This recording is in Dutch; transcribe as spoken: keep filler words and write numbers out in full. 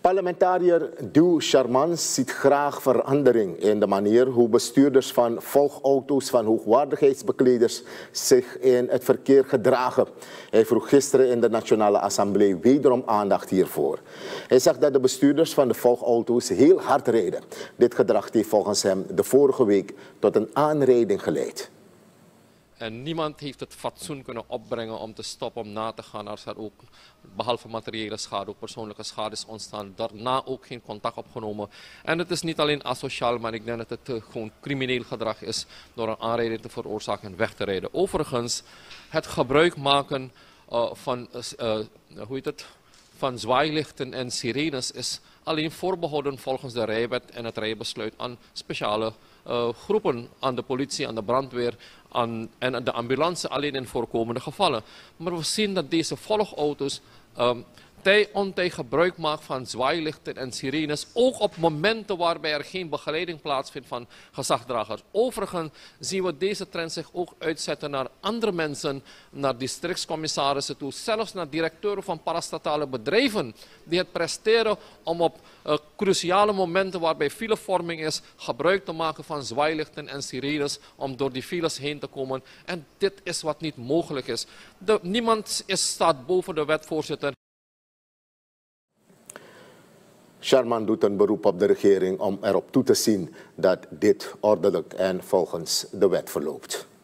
Parlementariër Duw Charmans ziet graag verandering in de manier hoe bestuurders van volgauto's van hoogwaardigheidsbekleders zich in het verkeer gedragen. Hij vroeg gisteren in de Nationale Assemblée wederom aandacht hiervoor. Hij zegt dat de bestuurders van de volgauto's heel hard rijden. Dit gedrag heeft volgens hem de vorige week tot een aanrijding geleid. En niemand heeft het fatsoen kunnen opbrengen om te stoppen, om na te gaan als er ook, behalve materiële schade, ook persoonlijke schade is ontstaan. Daarna ook geen contact opgenomen. En het is niet alleen asociaal, maar ik denk dat het uh, gewoon crimineel gedrag is door een aanrijding te veroorzaken en weg te rijden. Overigens, het gebruik maken uh, van, uh, hoe heet het, van zwaailichten en sirenes is alleen voorbehouden volgens de rijwet en het rijbesluit aan speciale uh, groepen, aan de politie, aan de brandweer aan, en de ambulance alleen in voorkomende gevallen. Maar we zien dat deze volgauto's um, tij ontij gebruik maken van zwaailichten en sirenes, ook op momenten waarbij er geen begeleiding plaatsvindt van gezagdragers. Overigens zien we deze trend zich ook uitzetten naar andere mensen, naar districtscommissarissen toe, zelfs naar directeuren van parastatale bedrijven die het presteren om op uh, cruciale momenten waarbij filevorming is, gebruik te maken van zwaailichten en sirenes om door die files heen te komen. En dit is wat niet mogelijk is. De, niemand is, staat boven de wet, voorzitter. Charmans doet een beroep op de regering om erop toe te zien dat dit ordelijk en volgens de wet verloopt.